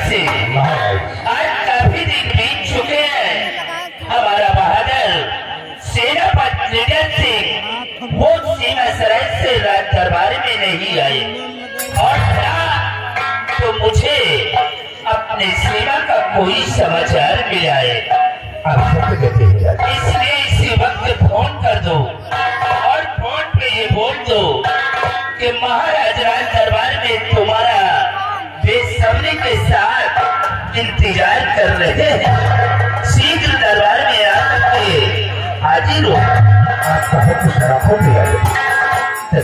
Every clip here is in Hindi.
से आज काफी दिन बीत चुके हैं। हमारा बहादुर सेनापति निडर सिंह वो सीमा सरहद से राज दरबार में नहीं आए और ना तो मुझे अपने सीमा का कोई समाचार मिला है। इसलिए इसी वक्त फोन कर दो और फोन पे ये बोल दो कि महाराज राज दरबार में तुम्हारा बेसब्री के साथ इंतजार कर रहे हैं। शीघ्र दरबार में आकर हाजिर हो। आपका कुछ शराब हो गया है।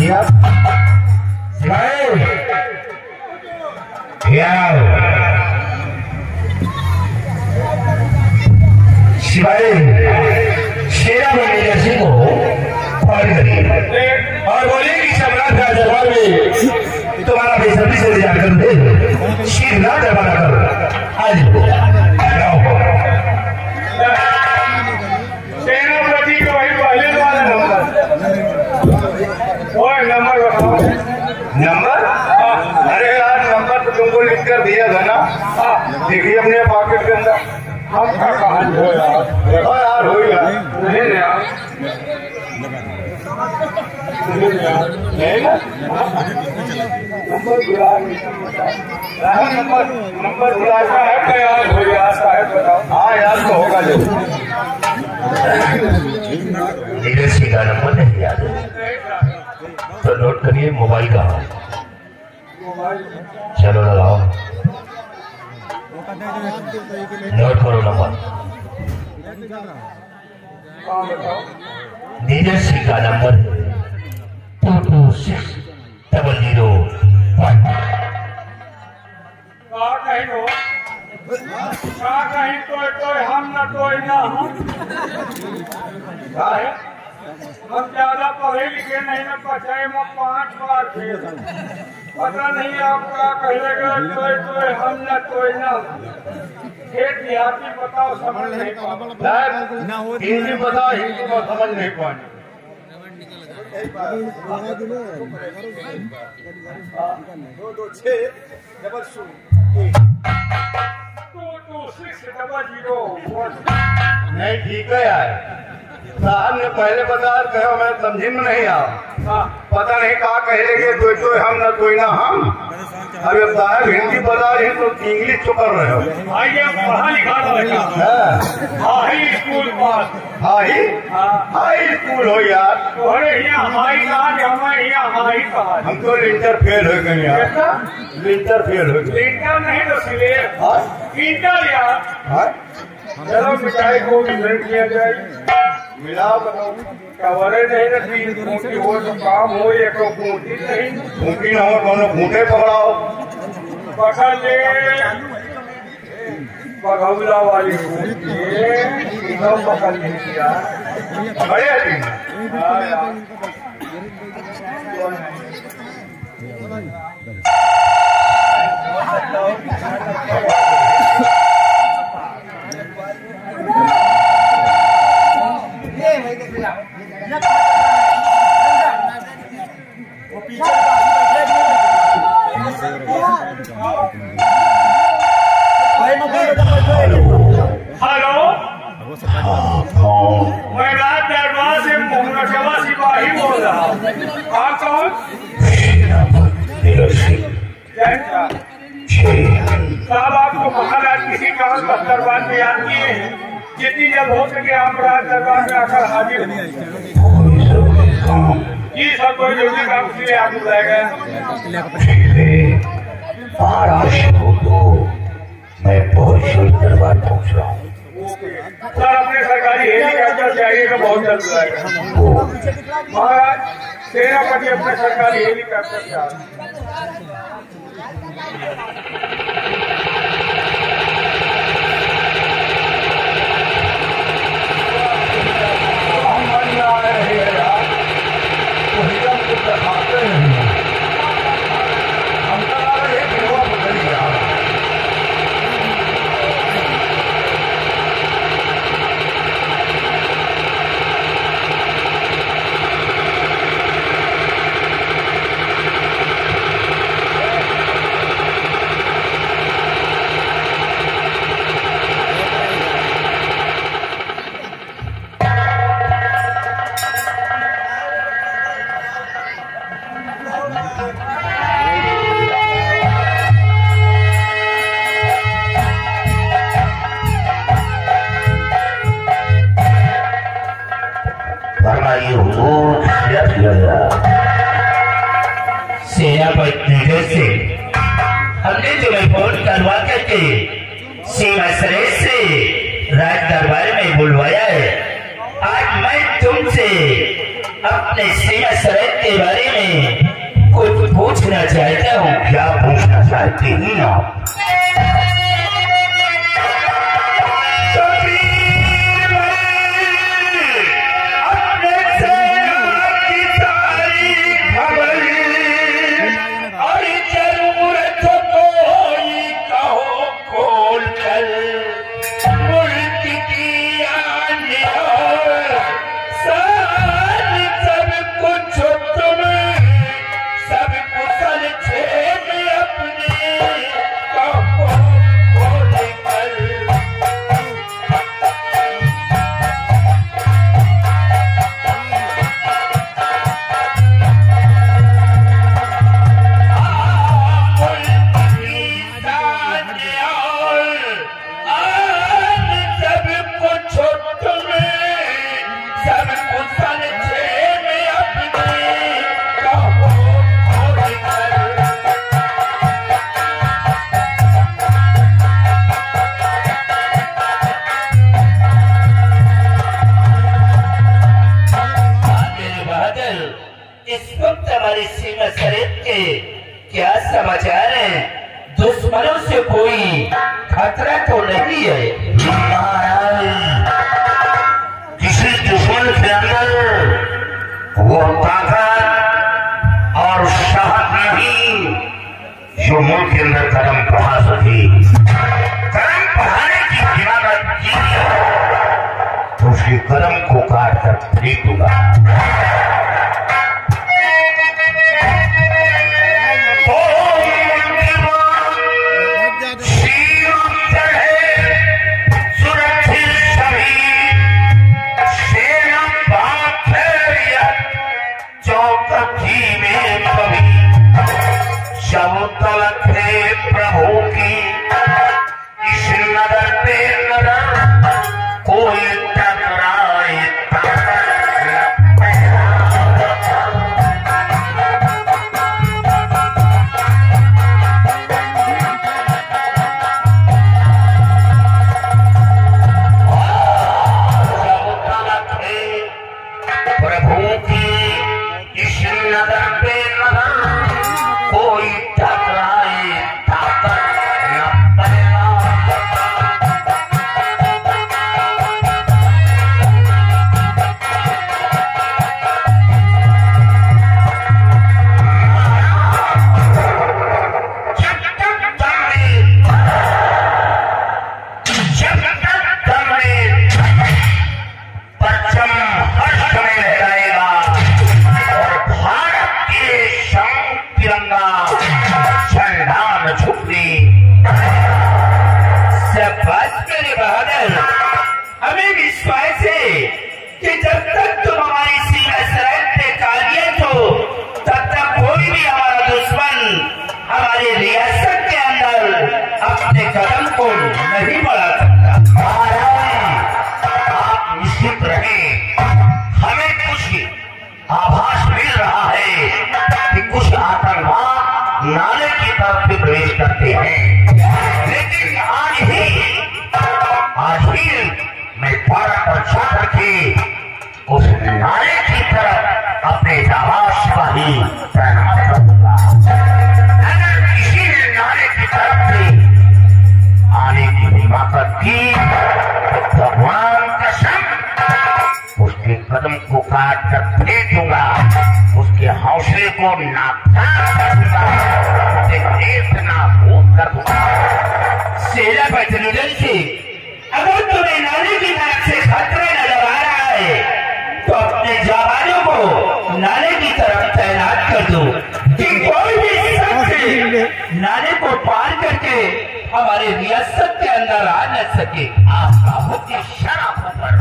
शिवाय शेरा मैनेजर सिंह को कॉल करिए और बोलिए कि सम्राट राज दरबार में तुम्हारा बेसब्री से इंतजार कर दे। शीघ्र दरबार करो। हाजिर हो। सेनापति का वही पहले वाला नंबर बताओ। नंबर? अरे यार नंबर तो तुमको लिख कर दिया था ना। देखिए अपने पॉकेट के अंदर। हम कहाँ हो यार हो गया नंबर बुलाया है तो यार हो गया साहब बताओ। हाँ यार तो होगा जो लीडरशिप का नंबर नहीं याद तो नोट करिए। मोबाइल का चलो लगाओ। नोट करो नंबर। लीडरशिप का नंबर 226 001। कहीं तो हम न तो हम ज्यादा पढ़े लिखे नहीं न पचाए में 5 बार फेल। पता नहीं आपका कहेगा तो हम न तो खेत देहाती बताओ समझ नहीं पाओ। हिंदी बताओ। हिंदी को समझ नहीं पाए। 226 नहीं ठीक है यार। साहब ने पहले बताया कहो मैं समझी में नहीं आ। पता नहीं कहा कहेंगे तो हम ना कोई ना हम। अरे साहब हिंदी बता रहे तो इंग्लिश तो कर रहे हो। आइए पढ़ा लिखा हाई स्कूल पास। हाई स्कूल हो यार। अरे यहाँ हाई कहा हमारे यहाँ हाई कहा। हम तो इंटर फेल हो गए यार। इंटर फेल हो गए। इंटर नहीं तो सिलेक्ट इंटर यार। चलो मिठाई को भी किया जाए। मिलाओ बताओ। कवरे नहीं रखी खूंटी हो तो काम हो। एक खूंटी नहीं खूंटी ना हो दोनों खूंटे पकड़ाओ। पकड़ ले बघौला वाली खूंटी पकड़ लिया। बड़े हेलो मैं राज दरबार से मोहम्मद सिपाही बोल रहा हूँ। आप कौन? साहब आपको महाराज किसी कारण पर दरबार में याद किए हैं। जितनी जल्द हो सके आप राज दरबार में आकर हाजिर जी। सर कोई जरूरी काम के लिए आप बुलाए गए। मैं बहुत जल्द दरबार पहुंच रहा हूँ। सर अपने सरकारी हेलीकॉप्टर से आइएगा बहुत जल्द बुलाएगा। महाराज सेनापति अपने सरकारी हेलीकॉप्टर से आ निडर से हमने तुम्हें फोन करवा करके सीमा सरेश से राज दरबार में बुलवाया है। आज मैं तुमसे अपने सीमा सरेश के बारे में कुछ पूछना चाहता हूँ। क्या पूछना चाहती हैं आप? क्या समाचार है? दुश्मनों से कोई खतरा तो नहीं है? किसी दुश्मन के अंदर वो ताकत और साहस नहीं जो मुल्क के अंदर कदम बढ़ा सके। कदम बढ़ाने की गिरावट की तो उसके कदम को काट कर फेंक दूंगा। प्रभु की इस नजर पे नजर कोई टकराए प्रभु की इस नजर पे नजर कोई टकराए हमें विश्वास है कि जब तक तुम हमारी सीमा सरहद पे काबिज हो तब तक कोई भी हमारा दुश्मन हमारी रियासत के अंदर अपने कदम को नहीं बढ़ा सकता। आप निश्चित रहें, हमें कुछ आभास मिल रहा है कि कुछ आतंकवाद नाले की तरफ से प्रवेश करते हैं, लेकिन आज ही मैं द्वारा पर जाकर के उस नाले की तरफ अपने जाबाज सिपाही तैनात करूंगा। अगर किसी ने नाले की तरफ से आने की हिम्मत की तो भगवान कसम उसके कदम को काट कर फेंक दूंगा, उसके हौसले को नाकाम कर दूंगा, उसे नाबूद कर दूंगा। सेना बचनुदन से अगर तुम्हें नाले की तरफ से खतरा नजर आ रहा है तो अपने जवानों को नाले की तरफ तैनात कर दो कि कोई भी शख्स नाले को पार करके हमारे रियासत के अंदर आ न सके। आपका हुक्म शराब पर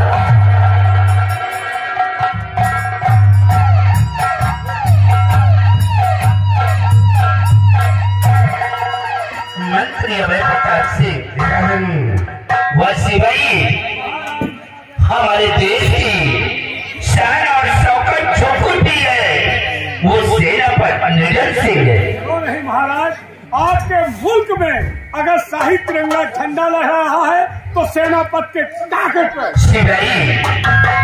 मंत्री अभय प्रताप सिंह वह सिपाही हमारे देश की शान और शौकत जो कुछ भी है वो सेनापति निडर सिंह है। आपके मुल्क में अगर शाही तिरंगा झंडा लहरा रहा है तो सेनापति के ताकत पर।